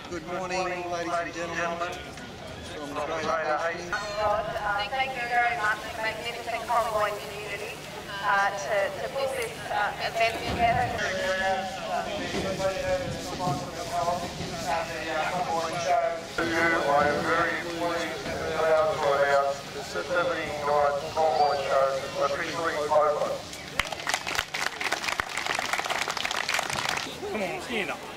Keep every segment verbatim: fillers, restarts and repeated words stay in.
Good morning, ladies and gentlemen, from the Great Hastings. Thank you very much, the magnificent Comboyne community, uh, to, to put this uh, event together. I am very pleased to be allowed to announce the seventy-ninth Comboyne Show officially open. Come on, stand up.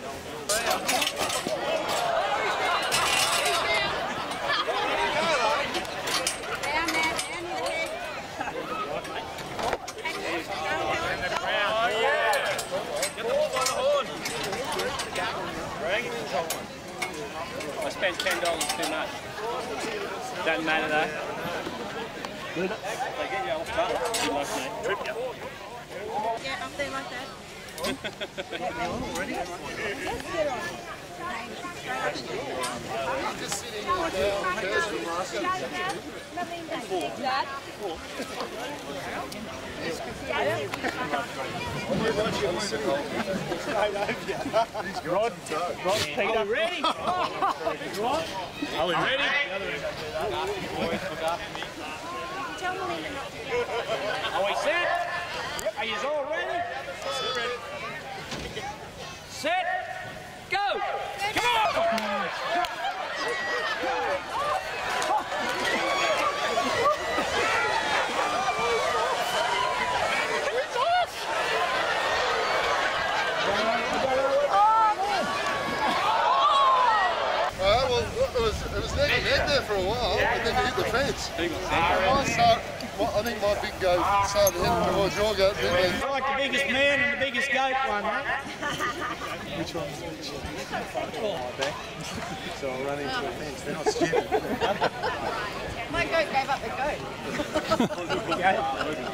I spent ten dollars too much. Doesn't matter though. Good. They get you off top. Good luck, mate. Trip you. Yeah, up there like that. I'm just sitting downstairs from last Dad? Rod, Rod's picked up. Ready? Rod? Are we ready? Boys, look after me. Tell Melinda not to go. Are we set? Are you all ready? Ready. Set. Go! Come on! It was, it was neck and neck there for a while, and then you hit the fence. I, start, well, I think my big goat started heading towards your goat. It's like the biggest man and the biggest goat one, mate. Which one's which? So I'll run into a fence. They're not stupid. My goat gave up the goat.